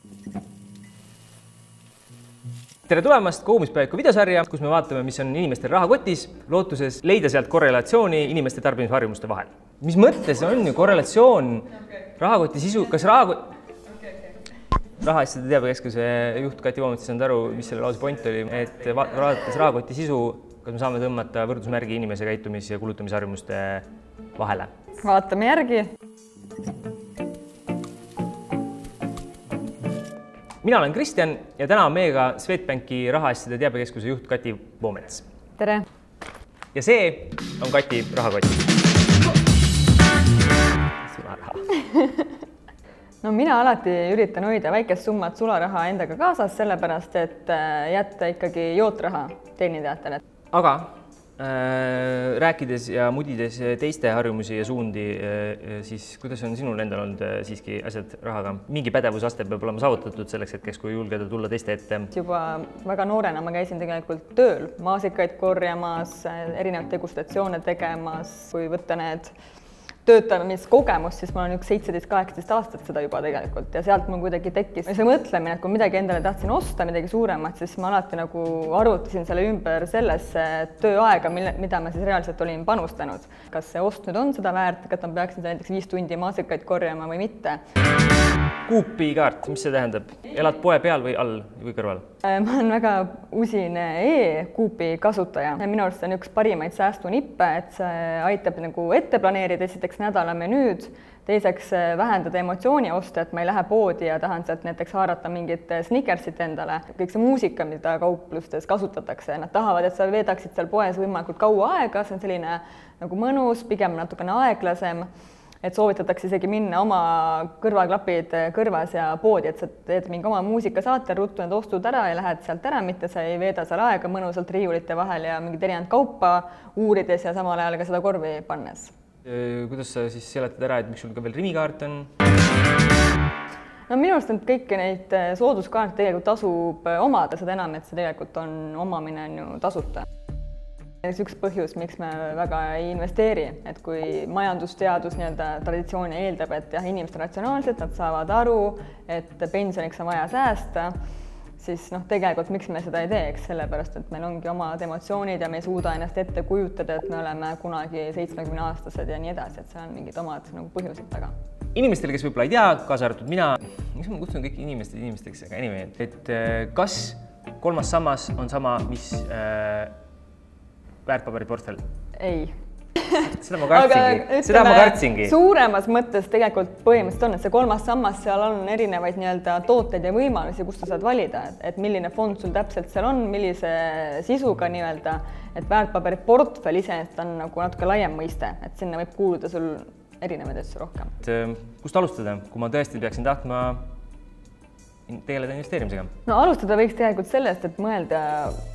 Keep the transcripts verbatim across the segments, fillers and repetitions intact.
Tere tulemast Kogumispäeviku videosarja, kus me vaatame, mis on inimestel rahakotis, lootuses leida sealt korrelatsiooni inimeste tarbimisharjumuste vahel. Mis mõttes on ju korrelatsioon rahakoti sisu, kas rahakot... Rahaasjade teabekeskuse juht Kati Voomets ei saanud aru, mis selle lause point oli, et vaadates rahakoti sisu, kas me saame tõmmata võrdusmärgi inimese käitumis- ja kulutamisharjumuste vahele. Vaatame järgi. Mina olen Kristjan ja täna on meiega Swedbanki rahaasjade teabekeskuse juht Kati Voomets. Tere! Ja see on Kati rahakott. No mina alati üritan hoida väikest summat sularaha endaga kaasas, sellepärast et jätta ikkagi jootraha teenindajatele. Aga äh, rääkides ja mudides teiste harjumusi ja suundi, äh, siis kuidas on sinul endal olnud äh, siiski asjad rahaga? Mingi pädevusaste peab olema saavutatud selleks hetkeks, kui julgeda tulla teiste ette? Juba väga noorena ma käisin tegelikult tööl, maasikaid korjamas, erinevaid degustatsioone tegemas, kui võtta need töötamiskogemus, siis ma olen üks seitseteist kaheksateist aastat seda juba tegelikult ja sealt mul kuidagi tekkis see mõtlemine, et kui midagi endale tahtsin osta, midagi suuremat, siis ma alati nagu arvutasin selle ümber sellesse tööaega, mida ma siis reaalselt olin panustanud. Kas see ost nüüd on seda väärt, et ma peaksin näiteks viis tundi maasikaid korjama või mitte. Kuupikaart, mis see tähendab? Elad poe peal või all või kõrval? Ma olen väga usine e-kuupi kasutaja. Minu arust see on üks parimaid säästunippe, et see aitab nagu ette planeerida esiteks nädala menüüd, teiseks vähendada emotsiooni osta, et ma ei lähe poodi ja tahan sealt näiteks haarata mingit snickersit endale. Kõik see muusika, mida kauplustes kasutatakse, nad tahavad, et sa veedaksid seal poes võimalikult kaua aega, see on selline nagu mõnus, pigem natukene aeglasem. Et soovitatakse isegi minna oma kõrvaklapid kõrvas ja poodi, et sa teed mingi oma muusikasaate, ruttu need ostud ära ja lähed sealt ära, mitte sa ei veeda seal aega mõnusalt riiulite vahel ja mingid erinevad kaupa uurides ja samal ajal ka seda korvi pannes. Kuidas sa siis seletad ära, et miks sul ka veel rimikaart on? No minu arust on kõiki neid sooduskaarte tegelikult tasub omada, seda enam, et see tegelikult on omamine on ju tasuta. Üks põhjus, miks me väga ei investeeri, et kui majandusteadus nii-öelda traditsiooni eeldab, et jah, inimesed ratsionaalselt, nad saavad aru, et pensioniks on vaja säästa, siis noh, tegelikult miks me seda ei teeks, sellepärast, et meil ongi omad emotsioonid ja me ei suuda ennast ette kujutada, et me oleme kunagi seitsmekümne aastased ja nii edasi, et seal on mingid omad nagu põhjused taga. Inimestele, kes võib-olla ei tea, kaasa arvatud mina, miks ma kutsun kõik inimesed inimesteks, aga anyway, et kas kolmas sammas on sama, mis äh, väärtpaberiportfell? Ei. Seda ma kartsingi. Seda ma kartsingi. Suuremas mõttes tegelikult põhimõtteliselt on, et see kolmas sammas, seal on erinevaid nii-öelda tooteid ja võimalusi, kust sa saad valida, et milline fond sul täpselt seal on, millise sisuga nii-öelda, et väärtpaberiportfell iseenesest on nagu natuke laiem mõiste, et sinna võib kuuluda sul erinevaid asju rohkem. Kust alustada, kui ma tõesti peaksin tahtma tegeleda investeerimisega? No alustada võiks tegelikult sellest, et mõelda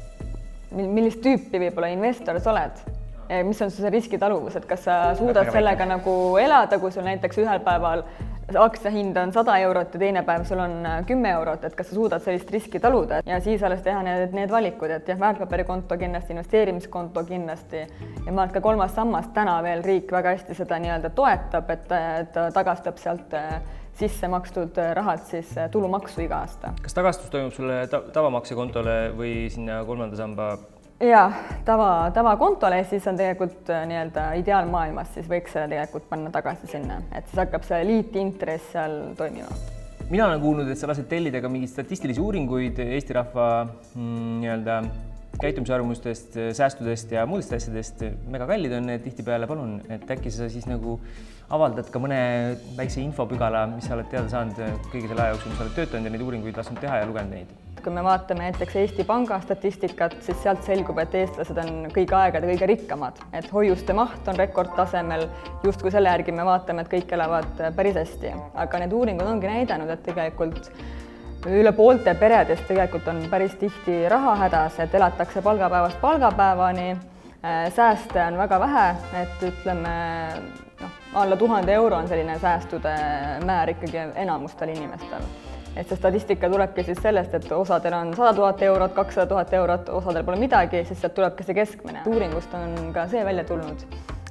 millist tüüpi võib-olla investor sa oled, mis on see riskitaluvus, et kas sa suudad sellega nagu elada, kui sul näiteks ühel päeval aktsiahind on sada eurot ja teine päev sul on kümme eurot, et kas sa suudad sellist riski taluda ja siis alles teha need, need valikud, et jah, väärtpaberikonto kindlasti, investeerimiskonto kindlasti ja ma arvan, ka kolmas sammas täna veel riik väga hästi seda nii-öelda toetab, et ta tagastab sealt sisse makstud rahad siis tulumaksu iga aasta. Kas tagastus toimub sulle tavamaksekontole või sinna kolmanda samba? Jaa, tava, tavakontole, siis on tegelikult nii-öelda ideaalmaailmas, siis võiks selle tegelikult panna tagasi sinna, et siis hakkab see liitintress seal toimima. Mina olen kuulnud, et sa lased tellida ka mingeid statistilisi uuringuid Eesti rahva nii-öelda käitumisarvamustest, säästudest ja muudest asjadest. Mega kallid on need tihtipeale, palun, et äkki sa siis nagu avaldad ka mõne väikse infopügala, mis sa oled teada saanud kõige selle aja jooksul, mis sa oled töötanud ja neid uuringuid lasknud teha ja lugenud neid. Kui me vaatame näiteks Eesti Panga statistikat, siis sealt selgub, et eestlased on kõige aegade kõige rikkamad, et hoiuste maht on rekordtasemel, justkui selle järgi me vaatame, et kõik elavad päris hästi. Aga need uuringud ongi näidanud, et tegelikult üle poolte peredest tegelikult on päris tihti rahahädas, et elatakse palgapäevast palgapäevani, sääste on väga vähe, et ütleme, no, alla tuhande euro on selline säästude määr ikkagi enamustel inimestel. Et see statistika tulebki siis sellest, et osadel on sada tuhat eurot, kakssada tuhat eurot, osadel pole midagi, siis sealt tulebki see keskmine. Uuringust on ka see välja tulnud,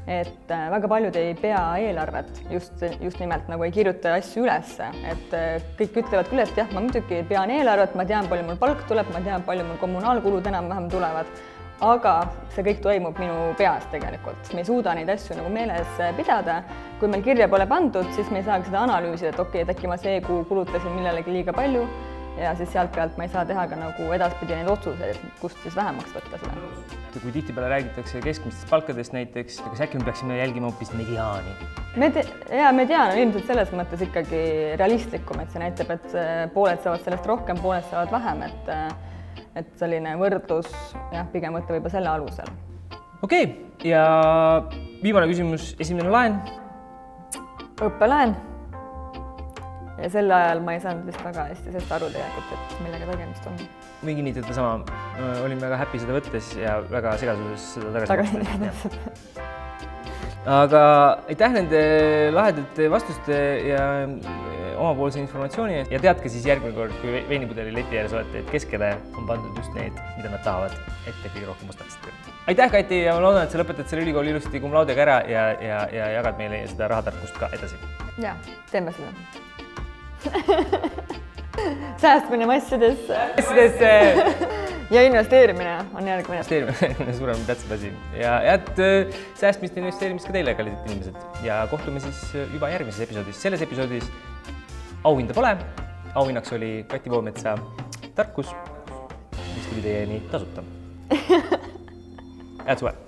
et väga paljud ei pea eelarvet, just, just nimelt nagu ei kirjuta asju ülesse, et kõik ütlevad küll, et jah, ma muidugi pean eelarvet, ma tean, palju mul palk tuleb, ma tean, palju mul kommunaalkulud enam-vähem tulevad, aga see kõik toimub minu peas tegelikult. Me ei suuda neid asju nagu meeles pidada. Kui meil kirja pole pandud, siis me ei saagi seda analüüsida, et okei, et äkki ma see kuu kulutasin millelegi liiga palju ja siis sealt pealt ma ei saa teha ka nagu edaspidi neid otsuseid, kust siis vähemaks võtta seda. Kui tihtipeale räägitakse keskmistest palkadest näiteks, kas äkki me peaksime jälgima hoopis mediaani? Medi ja mediaan on ilmselt selles mõttes ikkagi realistlikum, et see näitab, et pooled saavad sellest rohkem, pooled saavad vähem, et et selline võrdlus jah, pigem võtta võib-olla selle alusel. Okei, ja viimane küsimus, esimene laen? Õppelaen. Ja sel ajal ma ei saanud vist väga hästi sellest aru tegelikult, et millega tegemist on. Võin kinnitada sama, olin väga happy seda võttes ja väga segasuses seda tagasi mõttes. Aga aitäh nende lahedate vastuste ja omapoolse informatsiooni ja teadke siis järgmine kord, kui veinipudeli leti ääres olete, et keskele on pandud just need, mida nad tahavad, et te kõige rohkem ostaksid. Aitäh, Kati, ja ma loodan, et sa lõpetad selle ülikooli ilusti cum laudega ära ja, ja, ja jagad meile seda rahatarkust ka edasi. Jaa, teeme seda. Säästmine massidesse. Massidesse! Ja investeerimine on järgmine. Investeerimine on suurem tähtsad asi. Ja head säästmist ja investeerimist ka teile, kallid inimesed. Ja kohtume siis juba järgmises episoodis. Selles episoodis auhinda pole. Auhinnaks oli Kati Voometsa tarkus, mis tuli teieni tasuta. Head suve!